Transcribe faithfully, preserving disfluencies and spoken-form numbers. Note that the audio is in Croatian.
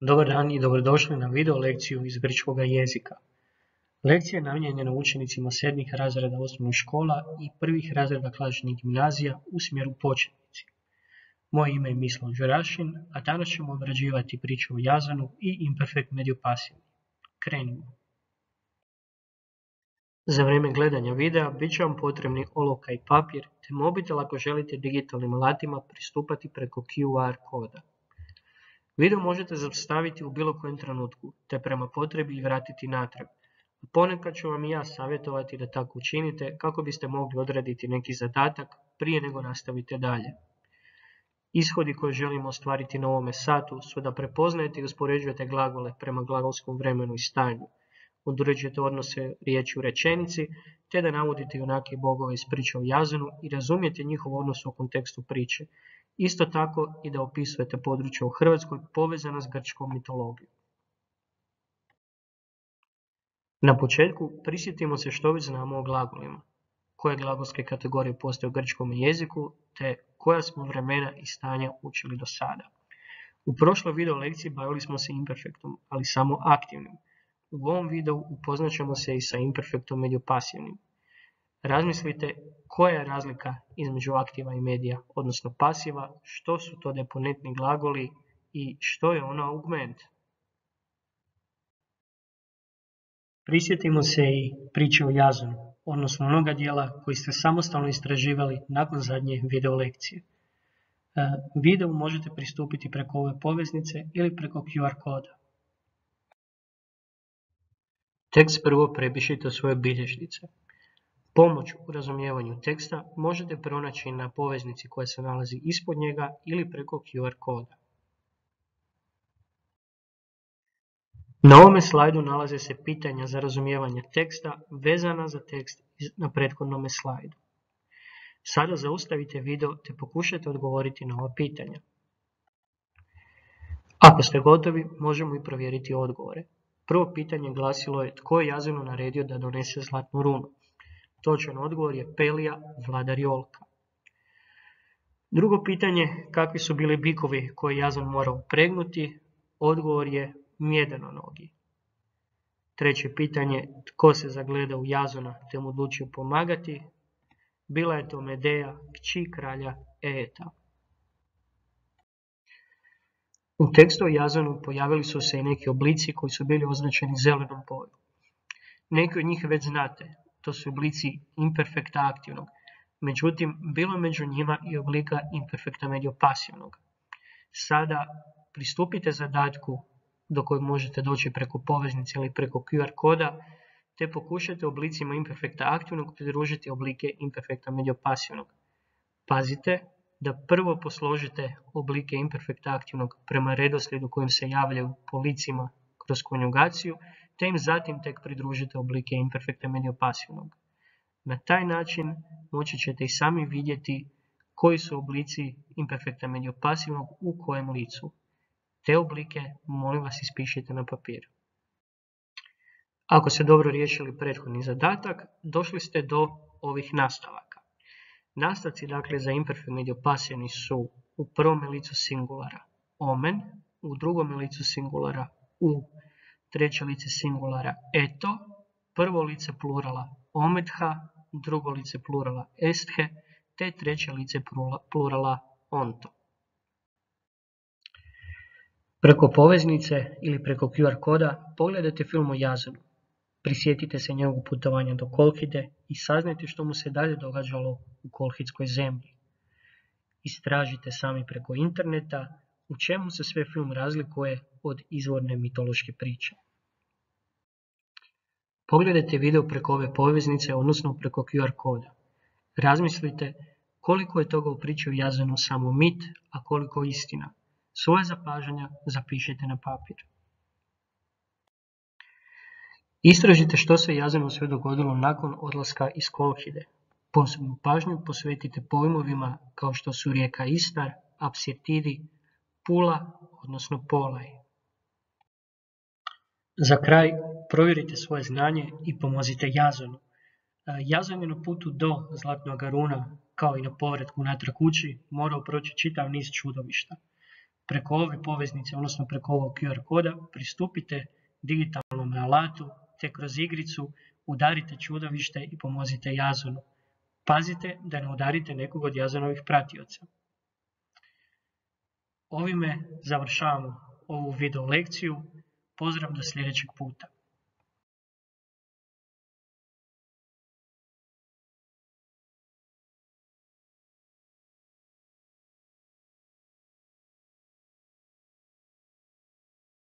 Dobar dan i dobrodošli na video lekciju iz grčkog jezika. Lekcija je namijenjena učenicima sedmih razreda osnovnih škola i prvih razreda klasičnih gimnazija u smjeru početnici. Moje ime je Mislav Đurašin, a danas ćemo obrađivati priču o Jazanu i imperfekt medio pasivni. Krenimo. Za vrijeme gledanja videa bit će vam potrebni olovka i papir, te mobitel ako želite digitalnim alatima pristupati preko Q R koda. Video možete zaustaviti u bilo kojem trenutku, te prema potrebi i vratiti natrag. Ponekad ću vam i ja savjetovati da tako učinite kako biste mogli odraditi neki zadatak prije nego nastavite dalje. Ishodi koje želimo ostvariti na ovome satu su da prepoznajete i uspoređujete glagole prema glagolskom vremenu i stanju, određujete odnose riječi u rečenici, te da navodite junake i bogove iz priče o Jazanu i razumijete njihov odnos u kontekstu priče. Isto tako i da opisujete područje u Hrvatskoj povezana s grčkom mitologijom. Na početku prisjetimo se što već znamo o glagolima, koje glagolske kategorije postoje u grčkom jeziku, te koja smo vremena i stanja učili do sada. U prošloj video lekciji bavili smo se imperfektom, ali samo aktivnim. U ovom videu upoznat ćemo se i sa imperfektom medio pasivnim. Razmislite koja je razlika između aktiva i medija, odnosno pasiva, što su to deponentni glagoli i što je ono augment. Prisjetimo se i priče o Jazanu, odnosno onoga dijela koji ste samostalno istraživali nakon zadnje video lekcije. Video možete pristupiti preko ove poveznice ili preko Q R koda. Tekst prvo prepišite u svoje bilježnice. Pomoć u razumijevanju teksta možete pronaći na poveznici koja se nalazi ispod njega ili preko Q R koda. Na ovome slajdu nalaze se pitanja za razumijevanje teksta vezana za tekst na prethodnom slajdu. Sada zaustavite video te pokušajte odgovoriti na ova pitanja. Ako ste gotovi, možemo i provjeriti odgovore. Prvo pitanje glasilo je tko je Jazanu naredio da donese zlatnu runu. Točan odgovor je Pelija, vladar Jolka. Drugo pitanje, kakvi su bili bikovi koje Jazan morao pregnuti? Odgovor je mjedenonogi. Treće pitanje, tko se zagleda u Jazana te mu odlučio pomagati? Bila je to Medeja, kći kralja Eeta. U tekstu o Jazanu pojavili su se i neki oblici koji su bili označeni zelenom bojom. Neki od njih već znate. To su oblici imperfekta aktivnog, međutim, bilo je među njima i oblika imperfekta medio pasivnog. Sada pristupite zadatku do kojeg možete doći preko poveznice ili preko Q R koda, te pokušajte oblicima imperfekta aktivnog pridružiti oblike imperfekta medio pasivnog. Pazite da prvo posložite oblike imperfekta aktivnog prema redoslijedu kojim se javljaju po licima kroz konjugaciju, te im zatim tek pridružite oblike imperfekta medio pasivnog. Na taj način moći ćete i sami vidjeti koji su oblici imperfekta medio pasivnog u kojem licu. Te oblike molim vas ispišite na papir. Ako ste dobro riješili prethodni zadatak, došli ste do ovih nastavaka. Nastavci dakle za imperfekt medio pasivni su u prvom licu singulara omen, u drugom licu singulara u, treće lice singulara eto, prvo lice plurala ometha, drugo lice plurala esthe, te treće lice plurala onto. Preko poveznice ili preko Q R koda pogledajte film o Jazanu. Prisjetite se njegovog putovanja do Kolhide i saznajte što mu se dalje događalo u kolhidskoj zemlji. Istražite sami preko interneta u čemu se sve film razlikuje od izvorne mitološke priče. Pogledajte video preko ove poveznice, odnosno preko Q R koda. Razmislite koliko je toga u priči o Jazanu samo mit, a koliko istina. Svoje zapažanja zapišite na papir. Istražite što se Jazanu sve dogodilo nakon odlaska iz Kolhide. Posebnu pažnju posvetite pojmovima kao što su rijeka Istar, Apsirtidi, Pula, odnosno Polaj. Za kraj, provjerite svoje znanje i pomozite Jazanu. Jazan je na putu do Zlatnog runa, kao i na povratku natrag kući, morao proći čitav niz čudovišta. preko ove poveznice, odnosno preko ovog Q R koda, pristupite digitalnom alatu, te kroz igricu udarite čudovište i pomozite Jazonu. Pazite da ne udarite nekog od Jazonovih pratioca. Ovime završavamo ovu video lekciju. Pozdrav do sljedećeg puta.